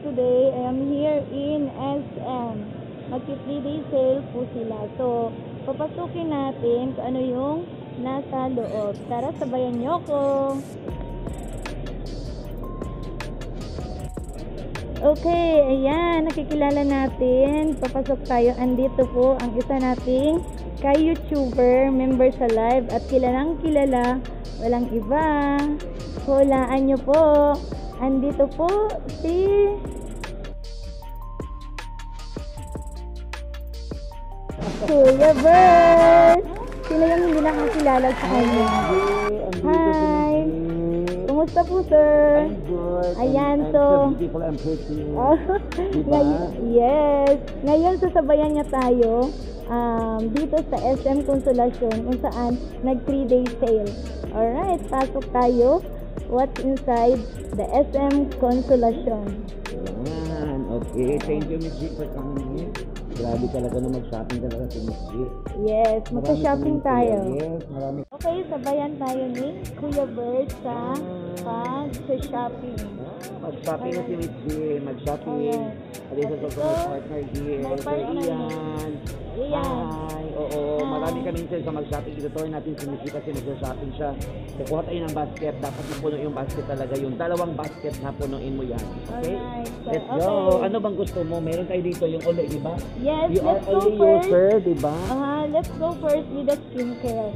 today, I am here in SM. Magki-3-day sale po sila. So, papasukin natin kung ano yung nasa loob. Tara, sabayan nyo ko. Okay, ayan, nakikilala natin. Papasok tayo. Andito po ang isa nating ka-YouTuber, member sa live at kilalang kilala. Walang iba. Hulaan nyo po. Andito po si Kuya Bert. Sino yung hindi nakakilala sa kanya? Hi! Kumusta po, sir? I'm good. Ayan, I'm so beautiful and pretty. Oh, Diba? yes. Ngayon, sasabayan niya tayo dito sa SM Consolacion kung saan nag 3-day sale. Alright, pasok tayo. What's inside the SM Consolacion? Yan. Okay. Thank you, Miss G, for coming in. Grabe talaga na mag-shopping talaga si Miss G. Yes, magsa-shopping tayo. Yes, marami. Okay, sabayan tayo ni Kuya Bert sa pag-shopping. Mag-shopping na si Miss G. Mag-shopping. Alright. Alisa sa mga partner here. May Sir partner Ian. Ian. Hi. Oo, marami kami sa mag-shopping. Itutuloy natin si Miss G kasi mag-shopping siya. Kukuha tayo ng basket. Dapat mapuno yung basket talaga. Yung dalawang basket na punuin mo yan. Okay? Alright. Let's Okay. go. Ano bang gusto mo? Meron tayo dito yung ole, di ba? Yes, You are let's go only first. user, di ba? Let's go first with the skincare.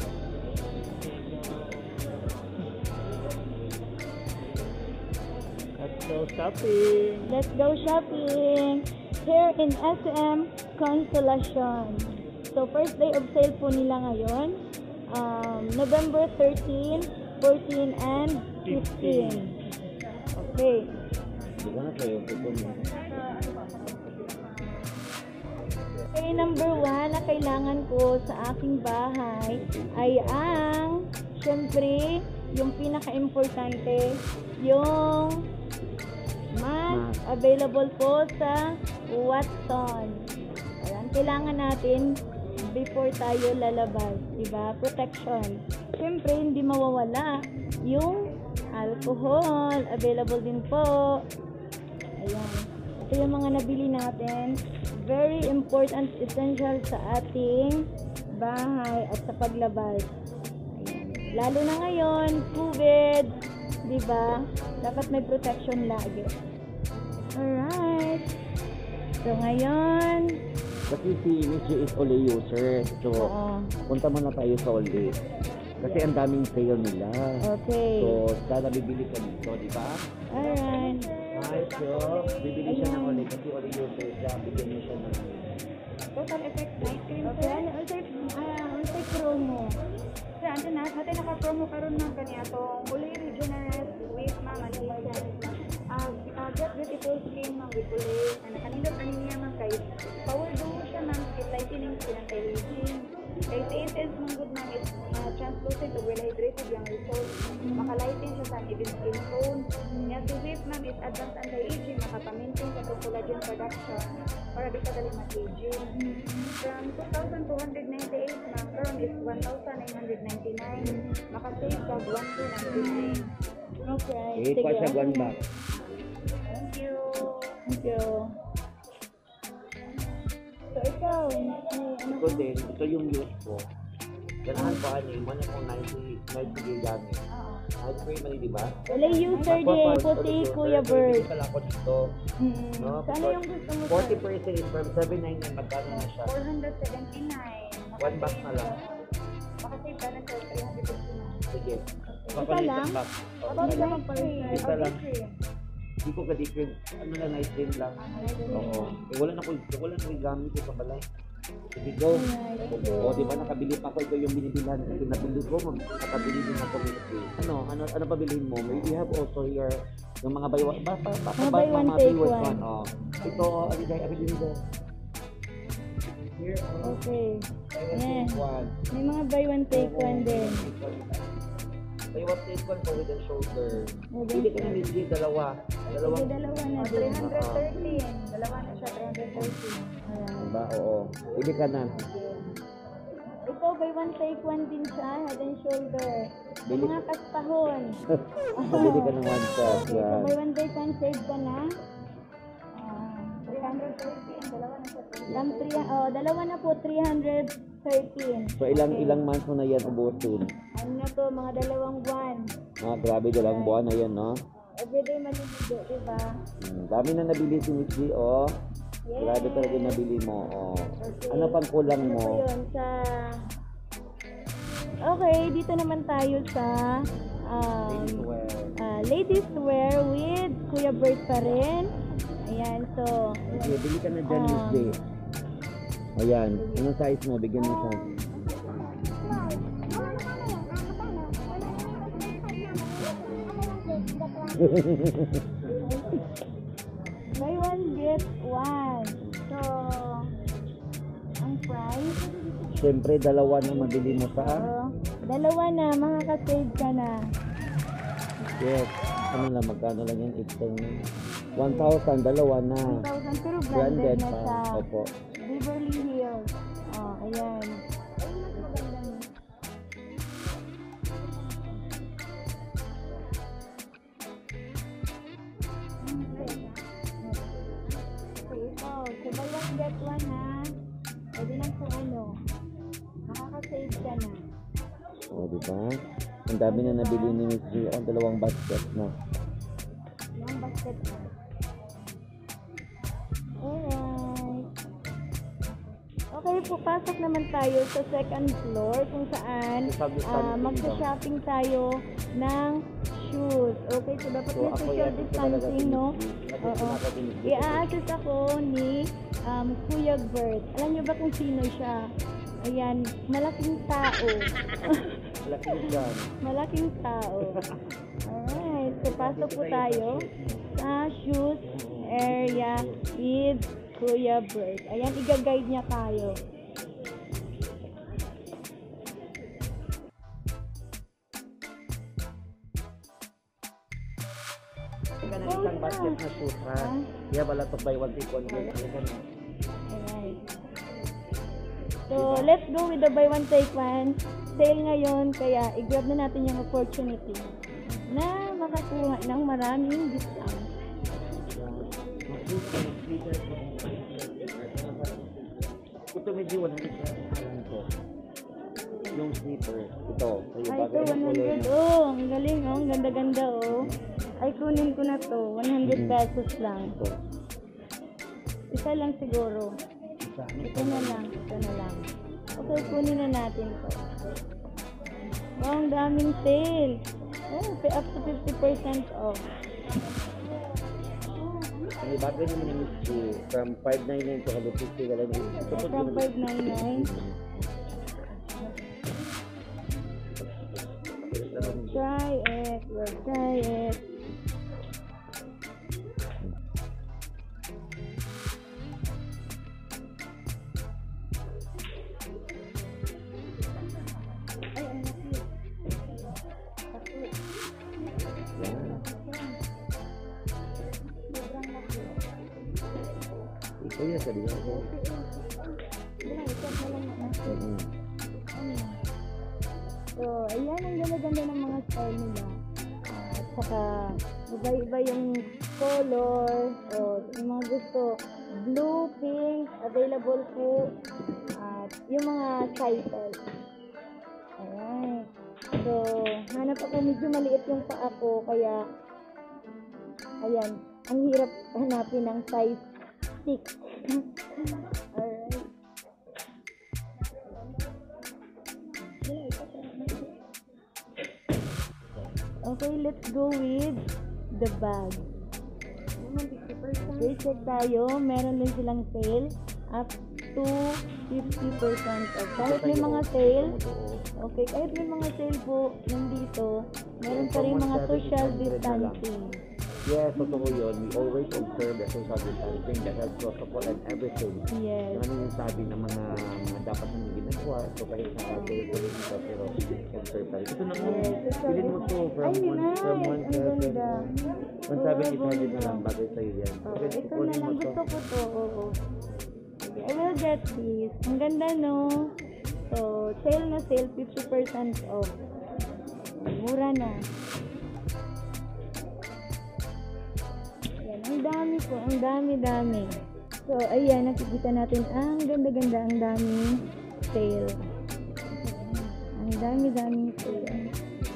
Let's go shopping. Let's go shopping here in SM Consolacion. So, first day of sale po nila ngayon. November 13, 14, and 15. Okay. Di ba na kayo? Okay, number 1 na kailangan ko sa aking bahay ay ang, syempre, yung pinaka-importante, yung mask available po sa Watson. Ayan, kailangan natin before tayo lalabas, diba? Protection. Syempre, hindi mawawala yung alcohol. Available din po. Ayan. Ito yung mga nabili natin. Very important, essential sa ating bahay at sa paglabas. Ayan. Lalo na ngayon, COVID, diba? Dapat may protection lagi. Alright. So, ngayon, Kasi si Miss G is ole user. So, punta muna tayo sa ole. Kasi ang daming sale nila. okay. So, sana bibili ka dito, di ba? Alright. Hi, so, bibili siya ng ole kasi ole user siya. Bibili niya siya ng Total effect night cream. Okay, ano unsay promo? Sa ante na, hati naka-promo karon ng kaniya Fully Regenerate with Mama Lotion. Get beautiful skin ma'am with Fully. Nakanindot ani niya ma'am kay power duo siya ma'am with lightening skin and anti-aging. Kay sa intense ma'am good ma'am is translucent to well hydrated yung result. Maka-lighten siya sa even skin tone. Niya si Whip ma'am is advanced anti-aging, makapamintin sa collagen production para di ka dali mag-aging. From 2,298 ma'am, karon is 1,999. Maka-save ka 1,299. Okay. eh, pa siya one back. Thank you. Thank you. So, ikaw, Ito din, ito yung use ko. Ganahan pa ano, man akong 90 gamit. Night cream man, di ba? wala user din po si Kuya Bert. Bibili pala ako dito. No? So, ano yung gusto mo? 40% is from 799, magkano na siya? 479. One box na lang. Maka-save ka na sa 359. Sige. Isa lang? Box. About lang pa rin. Isa lang. Hindi ko ka-different. Ano lang, night cream lang. Oo. Eh, wala na ko gamit ko sa balay. Sige, go. O, di ba nakabili pa ako, ito yung binibilan. Kasi nabili ko, nakabili din ako. Ano pabilihin mo? We have also here yung mga buy one, buy one, take one. Oh. Ito, ano dito? Here, Okay. buy one, Yan. take one. May mga buy one take one din. Buy one, take one for with the shoulder. Okay. Pili ka na medyo dalawa. Sige, dalawa na din. 313. Dalawa na siya, 313. Ayan. Diba? Oo. Pili ka na. Ito, buy one take one din siya, head and shoulder. Bili. Mga kaspahon. Pabili ka ng one shot. Okay, so Yan. buy one take one, save ka na. 313. Dalawa na siya. Dalawa na po, 313. So ilang months mo na yan ubusin? Ano na to, mga 2 buwan. Grabe, 2 buwan na yan, no? Everyday maliligo, diba? Dami na nabili si Miss G, oh. Yes. Grabe talaga nabili mo, oh. Okay. Ano pang kulang Ano mo? po yun? Okay, dito naman tayo sa ladies wear with Kuya Bert pa rin. Ayan, so Okay, bili ka na dyan, Miss G. Ayan, anong size mo? Bigyan mo siya. buy one get one. So ang price, Siyempre, 2 na mabili mo sa... 2 na, makaka-save ka na. Yes. Ano lang, magkano lang yan? 1,000, 2 na. 1,000 pero branded Branded na pa. siya. Opo. Beverly Hills. Ayan. So ito, so buy one get one ha. Pwede lang kung ano. Makaka-save ka na. O, diba? Ang dami na nabili ni Miss G. Ang 2 basket na. Yung basket na. Alright. Okay, papasok naman tayo sa second floor kung saan magsa-shopping tayo ng shoes. Okay, so dapat may social distancing, no? Oo. I-a-assist ako ni Kuya Bert. Alam niyo ba kung sino siya? Ayan, malaking tao. Malaking tao. Alright, so pasok po tayo sa shoes area with Kuya Bert. Ayan, i-guide niya tayo. Ika na isang basket na shoes, ha? Yeah, wala to buy one take one. Alright. So, let's go with the buy one take one. Sale ngayon, kaya i-grab na natin yung opportunity na makakuha ng maraming discount. Ito medyo 100 ko. Yung slipper. Ito. Ay, ito 100. Oh, ang galing, oh. Ang ganda-ganda, oh. Ay, kunin ko na to. 100 pesos lang. Isa lang siguro. Ito na lang. Okay, kunin na natin to. Oh, ang daming sale. Oh, up to 50% off. Ang ibagay naman yung Miss G. From 599 to 50 ka lang. From 599. Try it. We'll try it. Ito yan, sabi ko. So, ayan ang ganda-ganda ng mga style nila. At saka, iba-iba yung color. O, yung mga gusto, blue, pink, available po. At yung mga sizes. Ayan. So, hanap ako, medyo maliit yung paa ko, kaya, ayan, ang hirap hanapin ng size 6. Alright. Okay, let's go with the bag. Okay, check tayo. Meron din silang sale up to 50% off. Kahit may mga sale, okay, kahit may mga sale po nandito, meron pa rin mga social distancing. Yes, totoo yun. We always observe the social distancing, the health protocol and everything. Yes. Ano yung sabi ng mga dapat nang ginagawa. So, kahit na sabi ko rin ito, pero observe tayo. Ito na mo, pilin mo to from Ay, one nice. from Ang ganda. 1,700 na lang, bagay sa'yo yan. Okay, Ito na kukunin lang. mo to. Gusto ko to. Oo. Okay, I will get this. Ang ganda, no? So, sale na sale, 50% off. Mura na. Yan, ang dami po. Ang dami-dami. So, ayan, nakikita natin ang ganda-ganda, ang daming sale. Ang dami-daming sale.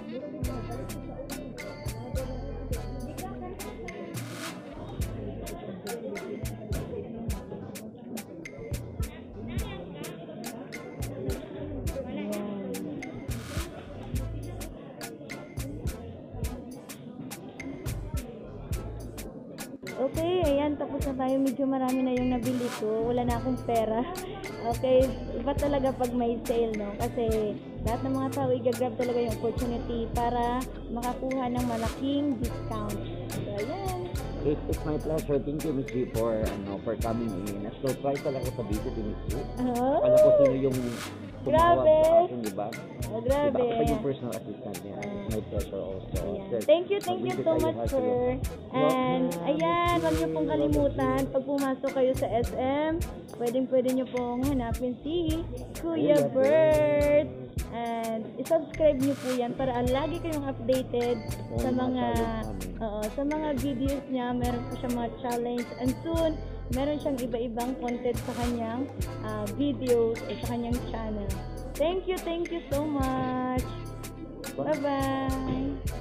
Okay, ayan, tapos na tayo. Medyo marami na yung nabili ko. Wala na akong pera. Okay, iba talaga pag may sale, no? Kasi lahat ng mga tao i-grab talaga yung opportunity para makakuha ng malaking discount. So, ayan. It's my pleasure. Thank you, Miss G, for coming in. Na-surprise talaga sa video ni Miss G. Alam ko sino yung tumawag Grabe. sa akin, di ba? Oh, grabe. Diba? Ako pa yung personal assistant niya. It's my pleasure also. Ayan. Sir, Thank you mag-visit so tayo much, ha, sir. And, ayan, huwag niyo pong kalimutan, pag pumasok kayo sa SM, pwede niyo pong hanapin si Kuya Bert. And, isubscribe niyo po yan para lagi kayong updated sa mga videos niya. Meron po siya mga challenge. And soon, meron siyang iba-ibang content sa kanyang videos o sa kanyang channel. Thank you so much. Bye-bye.